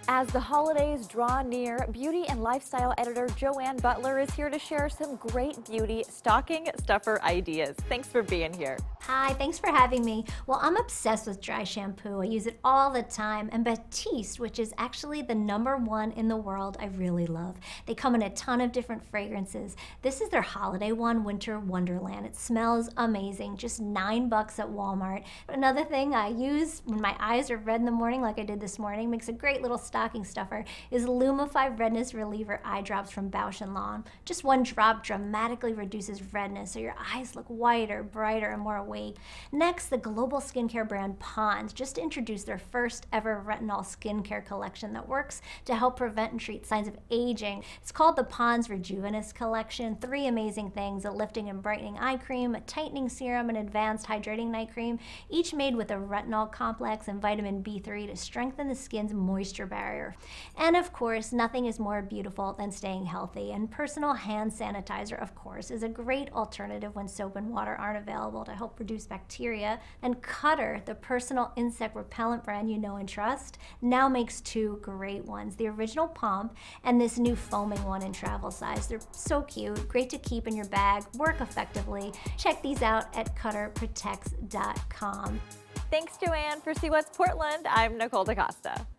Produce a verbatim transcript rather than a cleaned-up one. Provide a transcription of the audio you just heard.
As the holidays draw near, beauty and lifestyle editor Joanne Butler is here to share some great beauty stocking stuffer ideas. Thanks for being here. Hi, thanks for having me. Well, I'm obsessed with dry shampoo. I use it all the time, and Batiste, which is actually the number one in the world, I really love. They come in a ton of different fragrances. This is their holiday one, Winter Wonderland. It smells amazing, just nine bucks at Walmart. Another thing I use when my eyes are red in the morning, like I did this morning, makes a great little stocking stuffer, is Lumify Redness Reliever Eye Drops from Bausch and Lomb. Just one drop dramatically reduces redness, so your eyes look whiter, brighter, and more awake. Next, the global skincare brand Pond's just introduced their first ever retinol skincare collection that works to help prevent and treat signs of aging. It's called the Pond's Rejuvenous Collection. Three amazing things: a lifting and brightening eye cream, a tightening serum, and advanced hydrating night cream, each made with a retinol complex and vitamin B three to strengthen the skin's moisture barrier. And of course, nothing is more beautiful than staying healthy, and personal hand sanitizer, of course, is a great alternative when soap and water aren't available to help reduce bacteria. And Cutter, the personal insect repellent brand you know and trust, now makes two great ones: the original pump and this new foaming one in travel size. They're so cute, great to keep in your bag, work effectively. Check these out at cutter protects dot com. Thanks, Joanne. For See What's Portland, I'm Nicole DaCosta.